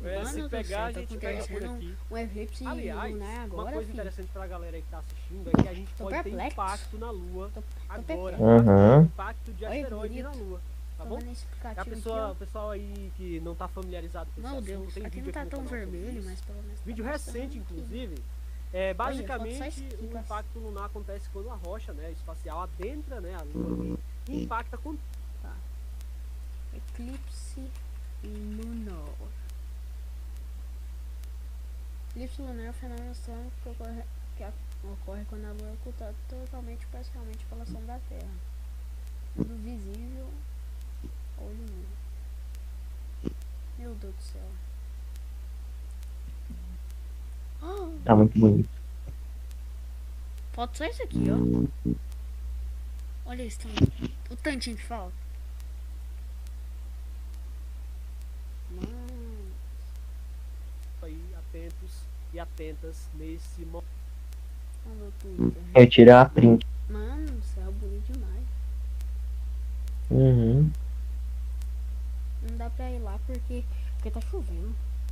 Se Mano do pegar, céu, a tá gente pega por acontecendo aqui. um eclipse Aliás, lunar uma agora, coisa filho. interessante pra galera aí que tá assistindo é que a gente Tô pode ter perplexo. impacto na Lua Tô agora. Uhum. Impacto de Olha que asteroide na bonito. Lua, tá Tô bom? vendo esse A aplicativo pessoa, aqui, o pessoal aí que não tá familiarizado com esse Meu assunto, Deus, tem aqui vídeo não tá aqui no tão canal sobre vermelho, isso. mas pelo menos Vídeo tá recente, mostrando aqui. inclusive. Olha, falta só Basicamente, isso aqui o pra... impacto lunar acontece quando a rocha, né, espacial adentra, né, a Lua ali e impacta com... Tá. Eclipse lunar. Eclipse lunar é um fenômeno astrônomico que ocorre quando a Lua é ocultada totalmente ou parcialmente pela sombra da Terra. Sendo visível olho nu. Meu Deus do céu. Tá muito bonito. Falta só isso aqui, ó. Olha isso, o tantinho que falta. Mano. aí atentos e atentas nesse momento. Olha o Twitter. Eu tirei a print. Mano, o céu é bonito demais. Uhum. Não dá pra ir lá porque tá chovendo.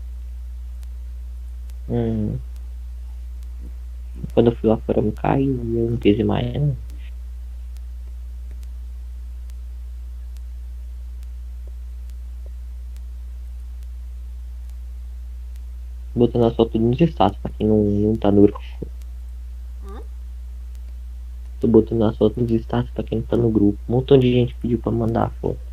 Uhum. Quando eu fui lá fora, eu caí e eu não quis ir mais. Não. Botando as fotos nos status pra quem não tá no grupo. Hã? Tô botando as fotos nos status pra quem não tá no grupo. Um montão de gente pediu pra mandar a foto.